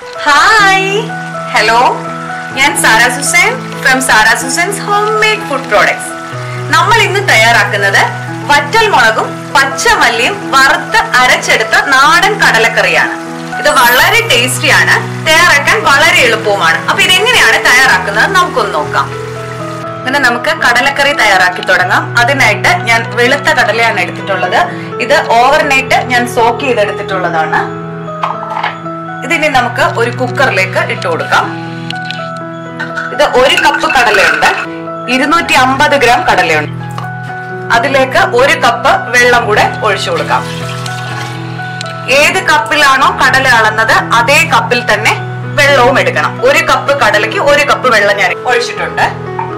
Hi, hello. ഞാൻ Sara Susain from Sara Susain's home made food products. നമ്മൾ ഇന്ന് തയ്യാറാക്കുന്നത് വറ്റൽ മുളകും പച്ചമല്ലിയും വറുത്ത് അരച്ചെടുത്ത നാടൻ കടലക്കറിയാണ്. ഇത് വളരെ ടേസ്റ്റിയാണ്, തയ്യാറാക്കാൻ വളരെ എളുപ്പവുമാണ്. അപ്പൊ ഇതെങ്ങനെയാണ് തയ്യാറാക്കുന്നത് നമുക്കൊന്ന് നോക്കാം. അങ്ങനെ നമുക്ക് കടലക്കറി തയ്യാറാക്കി തുടങ്ങാം. അതിനായിട്ട് ഞാൻ വെളുത്ത കടലയാണ് എടുത്തിട്ടുള്ളത്. ഇത് ഓവർനൈറ്റ് ഞാൻ സോക്ക് ചെയ്തെടുത്തിട്ടുള്ളതാണ്. ഇതിനി നമുക്ക് ഒരു കുക്കറിലേക്ക് ഇട്ട് കൊടുക്കാം. ഇത് 1 കപ്പ് കടലയുണ്ട്, 250 ഗ്രാം കടലയുണ്ട്. അതിലേക്ക് 1 കപ്പ് വെള്ളം കൂടെ ഒഴിച്ചു കൊടുക്കാം. ഏത് കപ്പിലാണോ കടല അളന്നത് അതേ കപ്പിൽ തന്നെ വെള്ളവും എടുക്കണം. 1 കപ്പ് കടലയ്ക്ക് 1 കപ്പ് വെള്ളം ഞാൻ ഒഴിച്ചിട്ടുണ്ട്.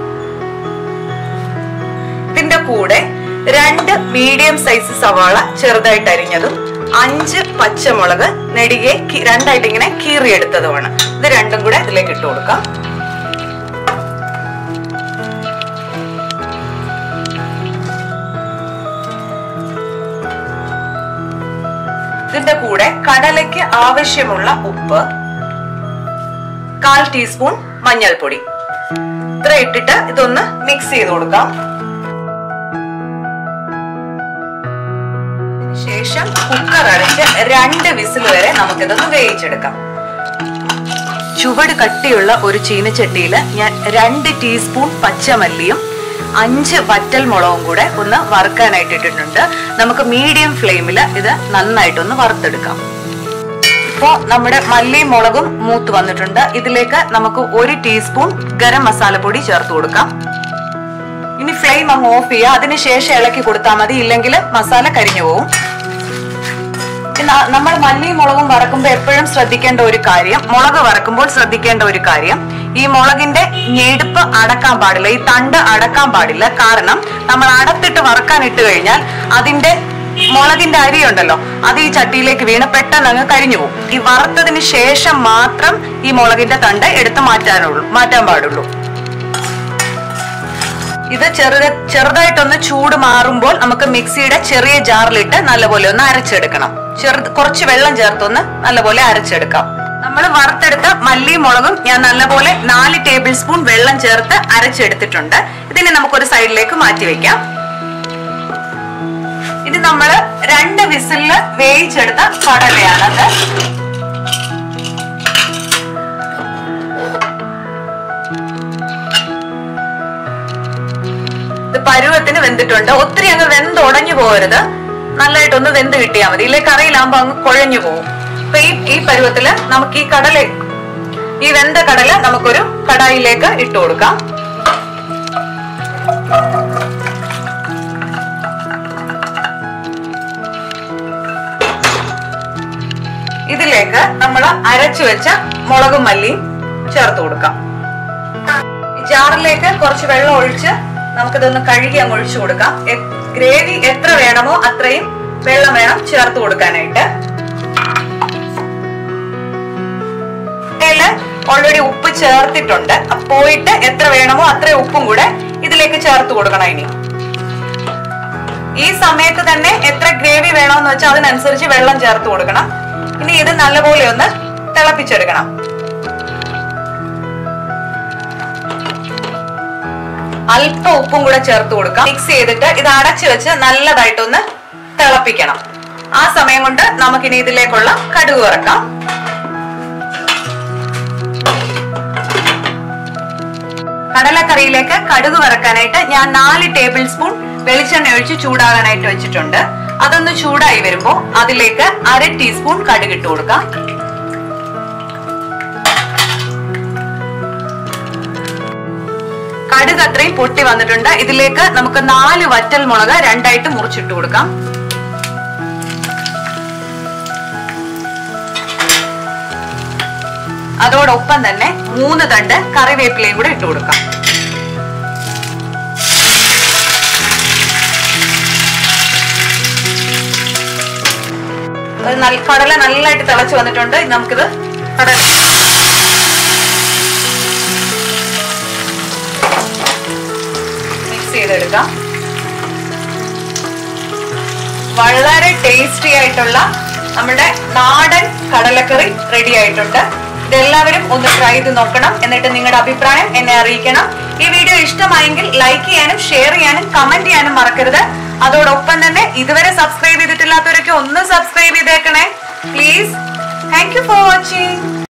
ഇതിന്റെ കൂടെ 2 മീഡിയം സൈസ് സവാള ചെറുതായിട്ട് അരിഞ്ഞതും 5 പച്ചമുളക് നെടുകെ 2ആയിട്ട് ഇങ്ങനെ കീറിയെടുത്തതുമാണ്. ഇത് രണ്ടും കൂടെ ഇതിലേക്ക് ഇട്ട് കൊടുക്കാം. ഇതിന്റെ കൂടെ കടലയ്ക്ക് ആവശ്യമുള്ള ഉപ്പ്, 1/4 ടീസ്പൂൺ മഞ്ഞൾപ്പൊടി, ഇത്ര ഇട്ടിട്ട് ഇതൊന്ന് മിക്സ് ചെയ്ത് കൊടുക്കാം. ശേഷം കുക്കർ അടച്ച് 2 വിസിൽ വരെ നമുക്കിതൊന്ന് വേവിച്ചെടുക്കാം. ചുവട് കട്ടിയുള്ള ഒരു ചീനച്ചട്ടിയിൽ ഞാൻ 2 ടീസ്പൂൺ പച്ചമല്ലിയും 5 വറ്റൽ മുളകും കൂടെ ഒന്ന് വറുക്കാനായിട്ട് ഇട്ടിട്ടുണ്ട്. നമുക്ക് മീഡിയം ഫ്ലെയിമിൽ ഇത് നന്നായിട്ടൊന്ന് വറുത്തെടുക്കാം. ഇപ്പോൾ നമ്മുടെ മല്ലിയും മുളകും മൂത്ത് വന്നിട്ടുണ്ട്. ഇതിലേക്ക് നമുക്ക് 1 ടീസ്പൂൺ ഗരം മസാലപ്പൊടി ചേർത്ത് കൊടുക്കാം. ഇനി ഫ്ലെയിം അങ്ങ് ഓഫ് ചെയ്യുക. അതിനുശേഷം ഇളക്കി കൊടുത്താൽ മതി, ഇല്ലെങ്കിൽ മസാല കരിഞ്ഞു പോകും. നമ്മൾ മല്ലിയും മുളകും വറക്കുമ്പോൾ എപ്പോഴും ശ്രദ്ധിക്കേണ്ട ഒരു കാര്യം, മുളക് വറക്കുമ്പോൾ ശ്രദ്ധിക്കേണ്ട ഒരു കാര്യം, ഈ മുളകിന്റെ ഞെടുപ്പ് അടക്കാൻ പാടില്ല, ഈ തണ്ട് അടക്കാൻ പാടില്ല. കാരണം നമ്മൾ അടത്തിട്ട് വറക്കാൻ ഇട്ട് കഴിഞ്ഞാൽ അതിന്റെ മുളകിന്റെ അരി ഉണ്ടല്ലോ, അത് ഈ ചട്ടിയിലേക്ക് വീണ് പെട്ടെന്ന് അങ്ങ് കരിഞ്ഞു പോകും. ഈ വറുത്തതിന് ശേഷം മാത്രം ഈ മുളകിന്റെ തണ്ട് എടുത്ത് മാറ്റാൻ പാടുള്ളൂ. ഇത് ചെറുതായിട്ടൊന്ന് ചൂട് മാറുമ്പോൾ നമുക്ക് മിക്സിയുടെ ചെറിയ ജാറിലിട്ട് നല്ലപോലെ ഒന്ന് അരച്ചെടുക്കണം. കുറച്ച് വെള്ളം ചേർത്തൊന്ന് നല്ലപോലെ അരച്ചെടുക്കാം. നമ്മൾ വറുത്തെടുത്ത മല്ലിയും മുളകും ഞാൻ നല്ലപോലെ 4 ടേബിൾ സ്പൂൺ വെള്ളം ചേർത്ത് അരച്ചെടുത്തിട്ടുണ്ട്. ഇതിനെ നമുക്കൊരു സൈഡിലേക്ക് മാറ്റി വെക്കാം. ഇത് നമ്മൾ 2 വിസിലില് വേവിച്ചെടുത്ത കടലയാണത്. ഇത് പരുവത്തിന് വെന്തിട്ടുണ്ട്. ഒത്തിരി അങ്ങ് വെന്തുടഞ്ഞു പോകരുത്, നല്ലതായിട്ടൊന്ന് വെന്ത് കിട്ടിയാൽ മതി. ഇല്ലേ കറിയിലാകുമ്പോ അങ്ങ് കുഴഞ്ഞു പോകും. അപ്പൊ ഈ പരുവത്തില് നമുക്ക് ഈ വെന്ത കടല നമുക്കൊരു കടായിലേക്ക് ഇട്ട് കൊടുക്കാം. ഇതിലേക്ക് നമ്മൾ അരച്ചു വെച്ച മുളകും മല്ലിയും ചേർത്ത് കൊടുക്കാം. ജാറിലേക്ക് കുറച്ച് വെള്ളം ഒഴിച്ച് നമുക്കിതൊന്ന് കഴുകി അങ്ങ് ഒഴിച്ചു കൊടുക്കാം. ഗ്രേവി എത്ര വേണമോ അത്രയും വെള്ളം വേണം ചേർത്ത് കൊടുക്കാനായിട്ട്. ഓൾറെഡി ഉപ്പ് ചേർത്തിട്ടുണ്ട്. പോയിട്ട് എത്ര വേണമോ അത്രയും ഉപ്പും കൂടെ ഇതിലേക്ക് ചേർത്ത് കൊടുക്കണം. ഇനി ഈ സമയത്ത് തന്നെ എത്ര ഗ്രേവി വേണമെന്ന് വെച്ചാൽ അതിനനുസരിച്ച് വെള്ളം ചേർത്ത് കൊടുക്കണം. ഇനി ഇത് നല്ലപോലെ ഒന്ന് തിളപ്പിച്ചെടുക്കണം. അല്പം ഉപ്പും കൂടെ ചേർത്ത് കൊടുക്കാം. മിക്സ് ചെയ്തിട്ട് ഇത് അടച്ചു വെച്ച് നല്ലതായിട്ടൊന്ന് തിളപ്പിക്കണം. ആ സമയം കൊണ്ട് നമുക്കിനി ഇതിലേക്കുള്ള കടുക് വറക്കാം. കടലക്കറിയിലേക്ക് കടുക് വറക്കാനായിട്ട് ഞാൻ 4 ടേബിൾ സ്പൂൺ വെളിച്ചെണ്ണ ഒഴിച്ച് ചൂടാകാനായിട്ട് വെച്ചിട്ടുണ്ട്. അതൊന്ന് ചൂടായി വരുമ്പോ അതിലേക്ക് 1/2 ടീസ്പൂൺ കടുക് ഇട്ട് കൊടുക്കാം. കടുക് അത്രയും പൊട്ടി വന്നിട്ടുണ്ട്. ഇതിലേക്ക് നമുക്ക് 4 വറ്റൽ മുളക് 2ആയിട്ട് മുറിച്ചിട്ട് കൊടുക്കാം. അതോടൊപ്പം തന്നെ 3 തണ്ട് കറിവേപ്പിലയും കൂടെ ഇട്ട് കൊടുക്കാം. കടല നല്ലതായിട്ട് തിളച്ചു വന്നിട്ടുണ്ട്. നമുക്കിത് മിക്സ് ചെയ്തെടുക്കാം. വളരെ ടേസ്റ്റി ആയിട്ടുള്ള നമ്മുടെ നാടൻ കടലക്കറി റെഡി ആയിട്ടുണ്ട്. ഇതെല്ലാവരും ഒന്ന് ട്രൈ ചെയ്ത് നോക്കണം. എന്നിട്ട് നിങ്ങളുടെ അഭിപ്രായം എന്നെ അറിയിക്കണം. ഈ വീഡിയോ ഇഷ്ടമായെങ്കിൽ ലൈക്ക് ചെയ്യാനും ഷെയർ ചെയ്യാനും കമന്റ് ചെയ്യാനും മറക്കരുത്. അതോടൊപ്പം തന്നെ ഇതുവരെ സബ്സ്ക്രൈബ് ചെയ്തിട്ടില്ലാത്തവരൊക്കെ ഒന്ന് സബ്സ്ക്രൈബ് ചെയ്തേക്കണേ please. Thank you for watching.